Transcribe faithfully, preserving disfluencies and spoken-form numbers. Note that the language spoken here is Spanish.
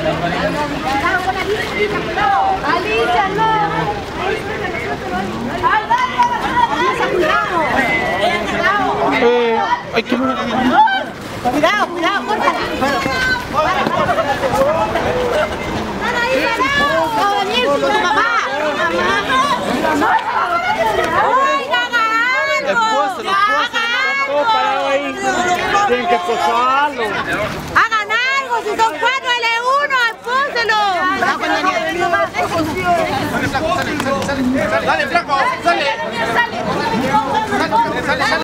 Alicia, no. Eh, hay que... Cuidado, cuidado, córtala. No, Daniel, con tu papá. ¡Oiga, haga algo! Parado ahí. Tienen que posarlo. ¡Hagan algo! Si son cuatro, L uno, expúselo.